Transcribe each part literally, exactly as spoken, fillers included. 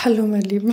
Hallo, mein Lieben.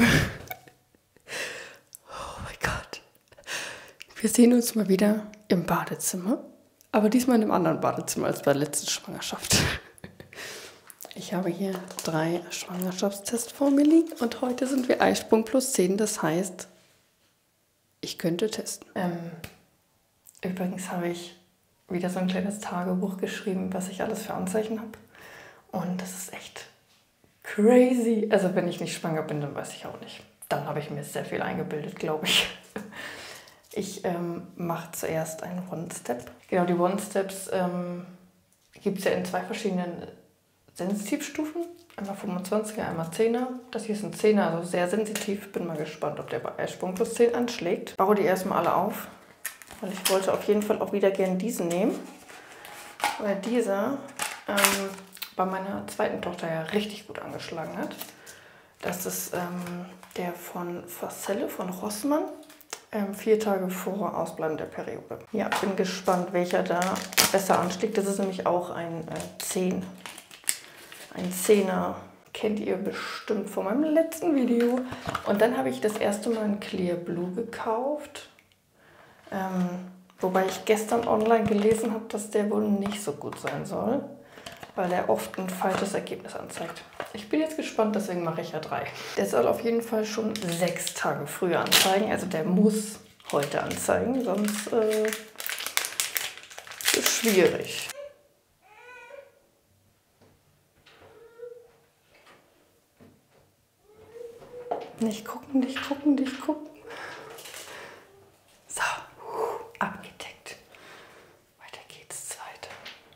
Oh mein Gott. Wir sehen uns mal wieder im Badezimmer. Aber diesmal in einem anderen Badezimmer als bei der letzten Schwangerschaft. Ich habe hier drei Schwangerschaftstests vor mir liegen. Und heute sind wir Eisprung plus zehn. Das heißt, ich könnte testen. Ähm, übrigens habe ich wieder so ein kleines Tagebuch geschrieben, was ich alles für Anzeichen habe. Und das ist echt crazy. Also wenn ich nicht schwanger bin, dann weiß ich auch nicht. Dann habe ich mir sehr viel eingebildet, glaube ich. Ich ähm, mache zuerst einen One-Step. Genau, die One-Steps ähm, gibt es ja in zwei verschiedenen Sensitivstufen. Einmal fünfundzwanziger, einmal zehner. Das hier ist ein zehner, also sehr sensitiv. Bin mal gespannt, ob der bei Eisprung plus zehn anschlägt. Ich baue die erstmal alle auf, weil ich wollte auf jeden Fall auch wieder gerne diesen nehmen. Weil dieser ähm, bei meiner zweiten Tochter ja richtig gut angeschlagen hat. Das ist ähm, der von Facelle, von Rossmann. Ähm, vier Tage vor Ausbleiben der Periode. Ja, bin gespannt, welcher da besser anschlägt. Das ist nämlich auch ein äh, zehn. Ein Zehner. Kennt ihr bestimmt von meinem letzten Video. Und dann habe ich das erste Mal ein Clear Blue gekauft. Ähm, wobei ich gestern online gelesen habe, dass der wohl nicht so gut sein soll, weil der oft ein falsches Ergebnis anzeigt. Ich bin jetzt gespannt, deswegen mache ich ja drei. Der soll auf jeden Fall schon sechs Tage früher anzeigen, also der muss heute anzeigen, sonst äh, ist es schwierig. Nicht gucken, nicht gucken, nicht gucken. So, abgedeckt. Weiter geht's, zweite.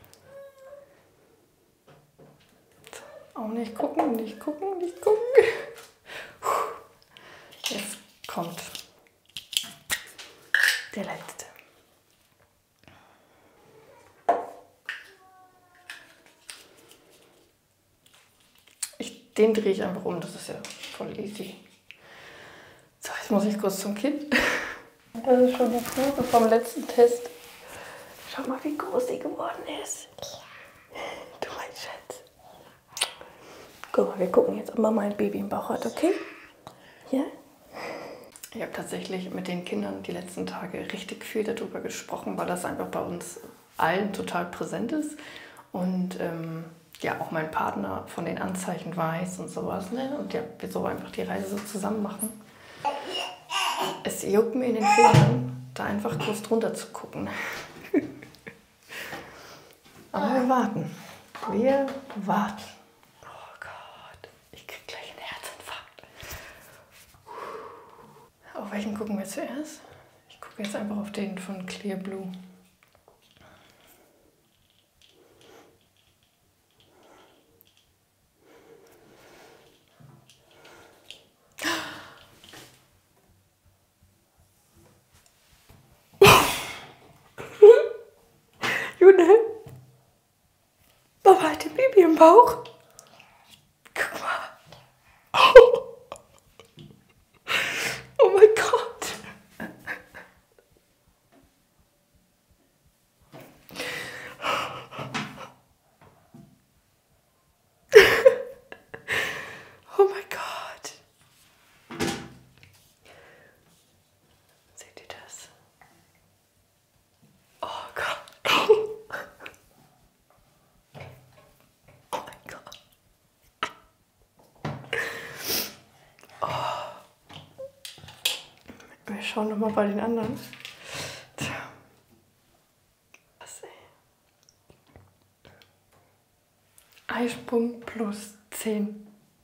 So, auch nicht gucken, nicht gucken, nicht gucken. Jetzt kommt der letzte. Ich, den drehe ich einfach um, das ist ja voll easy. So, jetzt muss ich kurz zum Kind. Das ist schon die Probe vom letzten Test. Schau mal, wie groß die geworden ist. Du mein Schatz. Guck mal, wir gucken jetzt, ob Mama ein Baby im Bauch hat, okay? Ja? Ich habe tatsächlich mit den Kindern die letzten Tage richtig viel darüber gesprochen, weil das einfach bei uns allen total präsent ist. Und ähm, ja, auch mein Partner von den Anzeichen weiß und sowas. Ne? Und ja, wir so einfach die Reise so zusammen machen. Es juckt mir in den Fingern, da einfach kurz drunter zu gucken. Aber wir warten. Wir warten. Oh Gott, ich krieg gleich einen Herzinfarkt. Auf welchen gucken wir zuerst? Ich gucke jetzt einfach auf den von Clear Blue. June, Mama hat ein Baby im Bauch. Guck mal. Oh, oh mein Gott. Oh mein Gott. Seht ihr das? Oh Gott. Oh mein Gott. Oh. Wir schauen noch mal bei den anderen. Tja. Was, ey? Eisprung plus zehn.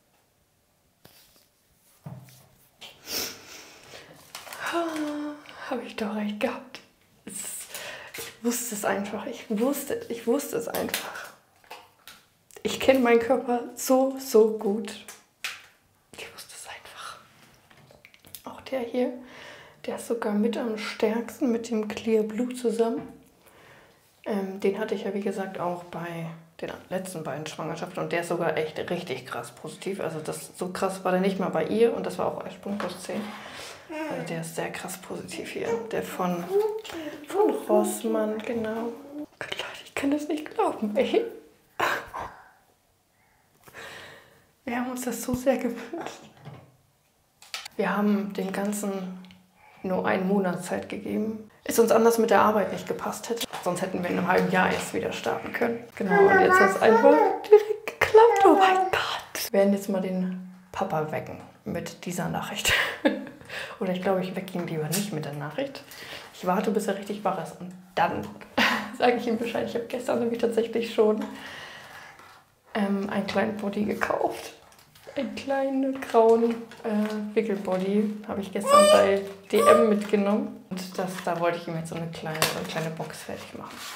Habe ich doch recht gehabt. Es, ich wusste es einfach. Ich wusste, ich wusste es einfach. Ich kenne meinen Körper so, so gut. Ich wusste es einfach. Auch der hier, der ist sogar mit am stärksten mit dem Clear Blue zusammen. Ähm, den hatte ich ja wie gesagt auch bei den letzten beiden Schwangerschaften und der ist sogar echt richtig krass positiv. Also das, so krass war der nicht mal bei ihr und das war auch Eisprung plus zehn. Also der ist sehr krass positiv hier. Der von, von Rossmann, genau. Gott, Leute, ich kann das nicht glauben, ey. Wir haben uns das so sehr gewünscht. Wir haben dem Ganzen nur einen Monat Zeit gegeben. Ist uns anders mit der Arbeit nicht gepasst hätte. Sonst hätten wir in einem halben Jahr erst wieder starten können. Genau, und jetzt hat es einfach direkt geklappt. Oh mein Gott. Wir werden jetzt mal den Papa wecken mit dieser Nachricht. Oder ich glaube, ich wecke ihn lieber nicht mit der Nachricht. Ich warte, bis er richtig wach ist und dann sage ich ihm Bescheid. Ich habe gestern nämlich tatsächlich schon ähm, einen kleinen Body gekauft. Einen kleinen grauen äh, Wickelbody habe ich gestern bei D M mitgenommen. Und das, da wollte ich ihm jetzt so eine kleine, so eine kleine Box fertig machen.